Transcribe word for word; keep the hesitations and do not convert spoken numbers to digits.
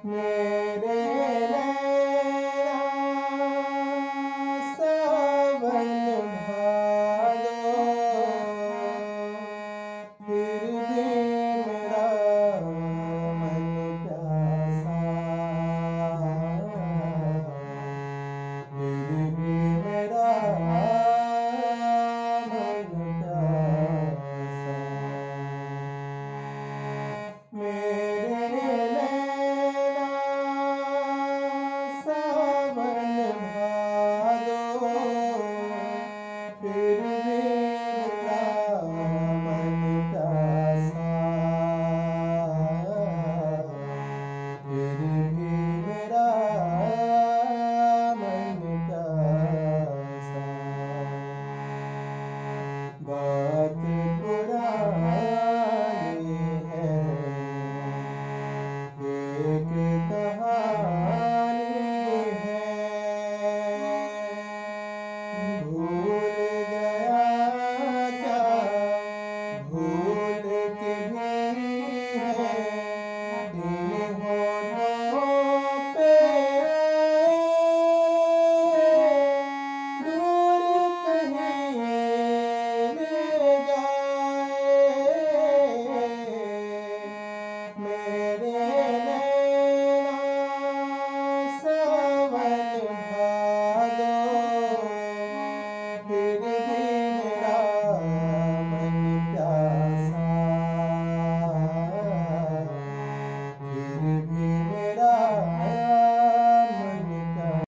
मेरे नैना सावन भादो, फिर भी मेरा मन प्यासा, फिर भी मेरा मन प्यासा। मेरे नैना सावन भादो, फिर भी मेरा मन प्यासा, फिर भी मेरा मन प्यासा। बात पुरानी है, एक कहानी है,